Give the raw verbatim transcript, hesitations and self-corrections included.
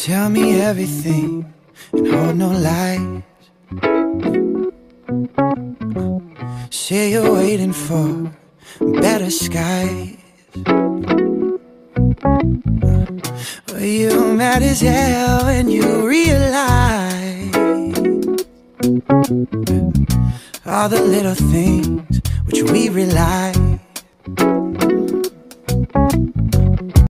Tell me everything and hold no lies. Say you're waiting for better skies. Well, you're mad as hell when you realize all the little things which we rely.